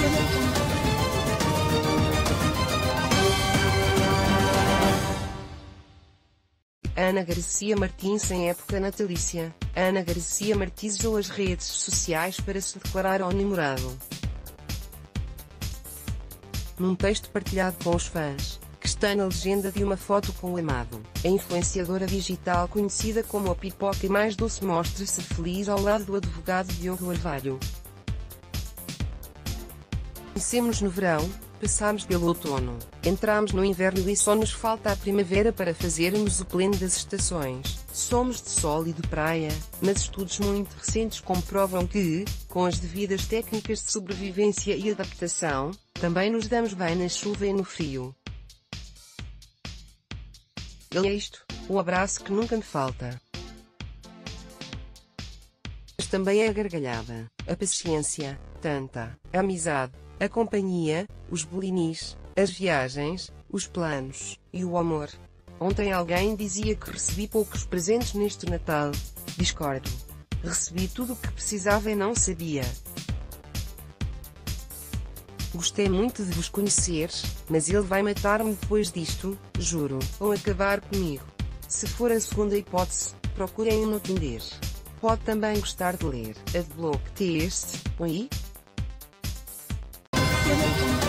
Ana Garcia Martins. Em época natalícia, Ana Garcia Martins usou as redes sociais para se declarar ao namorado. Num texto partilhado com os fãs, que está na legenda de uma foto com o amado, a influenciadora digital conhecida como a Pipoca Mais Doce mostra-se feliz ao lado do advogado Diogo Orvalho. Conhecemos no verão, passamos pelo outono, entramos no inverno e só nos falta a primavera para fazermos o pleno das estações. Somos de sol e de praia, mas estudos muito recentes comprovam que, com as devidas técnicas de sobrevivência e adaptação, também nos damos bem na chuva e no frio. E é isto, o abraço que nunca me falta. Mas também é a gargalhada, a paciência, tanta, a amizade, a companhia, os bolinis, as viagens, os planos, e o amor. Ontem alguém dizia que recebi poucos presentes neste Natal. Discordo. Recebi tudo o que precisava e não sabia. Gostei muito de vos conhecer, mas ele vai matar-me depois disto, juro, ou acabar comigo. Se for a segunda hipótese, procurem-o no Tinder. Pode também gostar de ler. Adblock Test, oi?